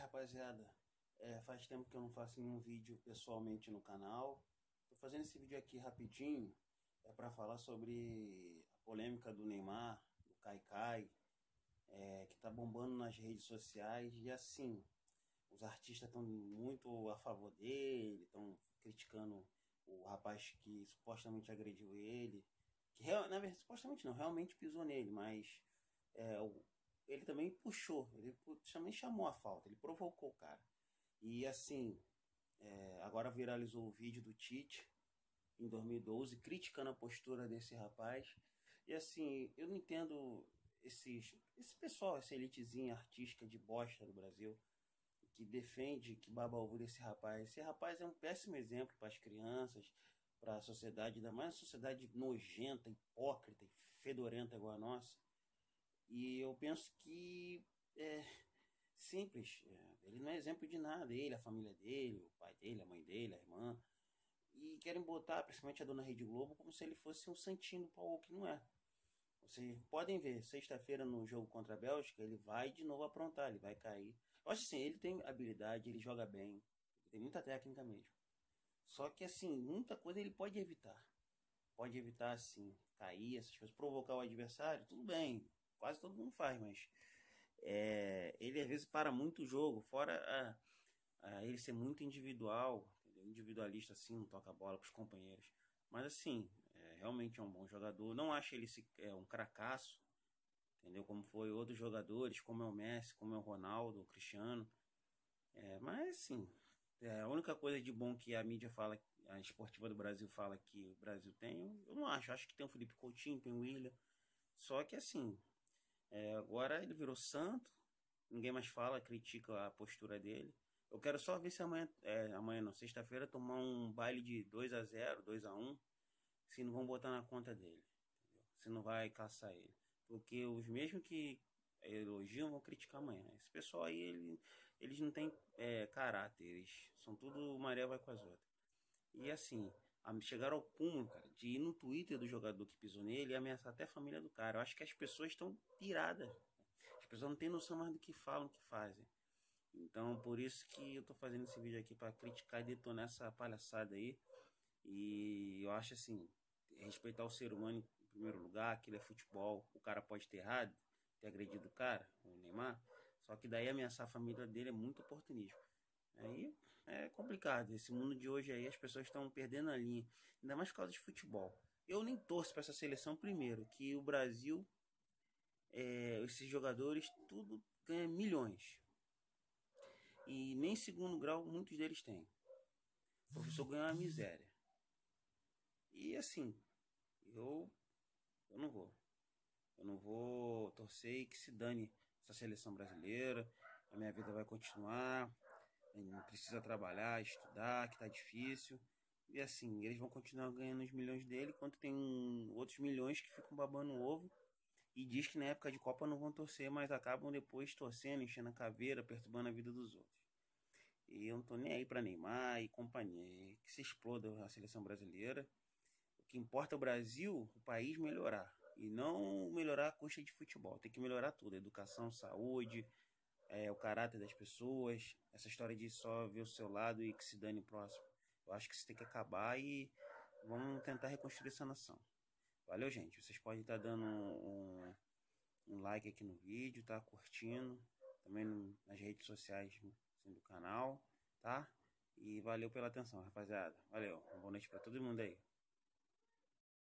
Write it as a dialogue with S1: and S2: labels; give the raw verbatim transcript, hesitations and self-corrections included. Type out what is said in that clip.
S1: rapaziada, é, faz tempo que eu não faço nenhum vídeo pessoalmente no canal. Tô fazendo esse vídeo aqui rapidinho, é para falar sobre a polêmica do Neymar, do Kaikai, é, que tá bombando nas redes sociais. E assim, os artistas estão muito a favor dele, estão criticando o rapaz que supostamente agrediu ele, que real, na verdade, supostamente não, realmente pisou nele, mas é, o, ele também puxou, ele também chamou a falta, ele provocou o cara. E assim, é, agora viralizou o vídeo do Tite em dois mil e doze criticando a postura desse rapaz. E assim, eu não entendo esses, esse pessoal, essa elitezinha artística de bosta do Brasil, que defende, que baba ovo desse rapaz. Esse rapaz é um péssimo exemplo para as crianças, para a sociedade, ainda mais uma sociedade nojenta, hipócrita e fedorenta igual a nossa. E eu penso que é simples, é, ele não é exemplo de nada, ele, a família dele, o pai dele, a mãe dele, a irmã, e querem botar, principalmente a dona Rede Globo, como se ele fosse um santinho do pau, que não é. Vocês podem ver, sexta-feira no jogo contra a Bélgica, ele vai de novo aprontar, ele vai cair. Eu acho assim, ele tem habilidade, ele joga bem, ele tem muita técnica mesmo. Só que assim, muita coisa ele pode evitar. Pode evitar, assim, cair, essas coisas, provocar o adversário, tudo bem, quase todo mundo faz, mas é, ele às vezes para muito o jogo, fora a, a ele ser muito individual, entendeu? Individualista assim, não toca a bola para os companheiros. Mas assim, é, realmente é um bom jogador. Não acho ele se, é, um cracaço, entendeu? Como foi outros jogadores, como é o Messi, como é o Ronaldo, o Cristiano. É, mas assim, é, a única coisa de bom que a mídia fala, a esportiva do Brasil fala que o Brasil tem, eu, eu não acho. Acho que tem o Felipe Coutinho, tem o William. Só que assim, é, agora ele virou santo, ninguém mais fala, critica a postura dele. Eu quero só ver se amanhã, é, amanhã não, sexta-feira, tomar um baile de dois a zero, dois a um, se não vão botar na conta dele, entendeu? Se não vai caçar ele. Porque os mesmos que elogiam vão criticar amanhã. Esse pessoal aí, ele, eles não têm é, caráter, eles são tudo maré vai com as outras. E assim, chegaram ao cúmulo, cara, de ir no Twitter do jogador que pisou nele e ameaçar até a família do cara. Eu acho que as pessoas estão piradas. As pessoas não têm noção mais do que falam, do que fazem. Então, por isso que eu tô fazendo esse vídeo aqui para criticar e detonar essa palhaçada aí. E eu acho assim, respeitar o ser humano em primeiro lugar, aquilo é futebol. O cara pode ter errado, ter agredido o cara, o Neymar. Só que daí ameaçar a família dele é muito oportunismo. Aí é complicado. Esse mundo de hoje aí, as pessoas estão perdendo a linha. Ainda mais por causa de futebol. Eu nem torço para essa seleção primeiro, que o Brasil, é, esses jogadores, tudo ganha milhões. E nem segundo grau muitos deles têm. O professor ganha uma miséria. E assim, eu, eu não vou. Eu não vou torcer e que se dane essa seleção brasileira. A minha vida vai continuar. Não precisa trabalhar, estudar, que tá difícil. E assim, eles vão continuar ganhando os milhões dele, enquanto tem outros milhões que ficam babando o ovo e diz que na época de Copa não vão torcer, mas acabam depois torcendo, enchendo a caveira, perturbando a vida dos outros. E eu não tô nem aí pra Neymar e companhia. Que se exploda a seleção brasileira. O que importa é o Brasil, o país melhorar. E não melhorar a custa de futebol. Tem que melhorar tudo. Educação, saúde, é, o caráter das pessoas. Essa história de só ver o seu lado e que se dane próximo. Eu acho que isso tem que acabar e vamos tentar reconstruir essa nação. Valeu, gente. Vocês podem estar dando um, um, um like aqui no vídeo, tá? Curtindo. Também no, nas redes sociais assim, do canal, tá? E valeu pela atenção, rapaziada. Valeu. Uma boa noite pra todo mundo aí.